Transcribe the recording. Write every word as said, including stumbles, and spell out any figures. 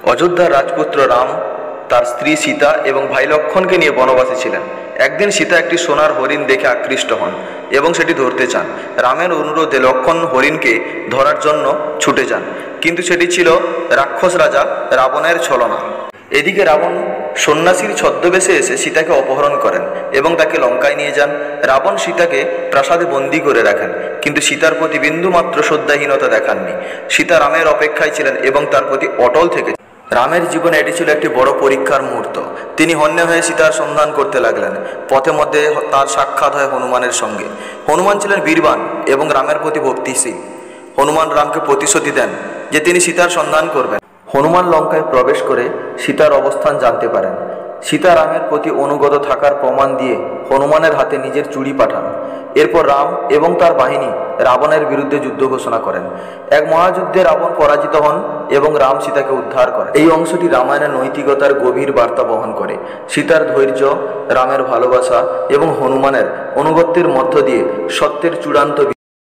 অযোধ্যার রাজপুত্র রাম তার স্ত্রী সীতা এবং ভাই লক্ষণকে নিয়ে বনবাসে ছিলেন। একদিন সীতা একটি সোনার হরিণ দেখে আকৃষ্ট হন এবং সেটি ধরতে চান। রামের অনুরোধে লক্ষণ হরিণকে ধরার জন্য ছুটে যান, কিন্তু সেটি ছিল রাক্ষস রাজা রাবণের ছলনা। এদিকে রাবণ সন্ন্যাসীর ছদ্মবেশে এসে সীতাকে অপহরণ করেন এবং তাকে লঙ্কায় নিয়ে যান। রাবণ সীতাকে প্রাসাদে বন্দী করে রাখেন, কিন্তু সীতার প্রতি বিন্দুমাত্র শ্রদ্ধাহীনতা দেখাননি। সীতা রামের অপেক্ষায় ছিলেন এবং তার প্রতি অটল থেকে রামের জীবনে এটি ছিল একটি বড় পরীক্ষার মুহূর্ত। তিনি হন্যে হয়ে সীতার সন্ধান করতে লাগলেন। পথে মধ্যে তার সাক্ষাৎ হয় হনুমানের সঙ্গে। হনুমান ছিলেন বীরবান এবং রামের প্রতি ভক্তিশীল। হনুমান রামকে প্রতিশ্রুতি দেন যে তিনি সীতার সন্ধান করবেন। হনুমান লঙ্কায় প্রবেশ করে সীতার অবস্থান জানতে পারেন। সীতা রামের প্রতি অনুগত থাকার প্রমাণ দিয়ে হনুমানের হাতে নিজের চুড়ি পাঠান। এরপর রাম এবং তার বাহিনী রাবণের বিরুদ্ধে যুদ্ধ ঘোষণা করেন। এক মহাযুদ্ধে রাবণ পরাজিত হন এবং রাম সীতাকে উদ্ধার করেন। এই অংশটি রামায়ণের নৈতিকতার গভীর বার্তা বহন করে। সীতার ধৈর্য, রামের ভালোবাসা এবং হনুমানের অনুগত্যের মধ্য দিয়ে সত্যের চূড়ান্ত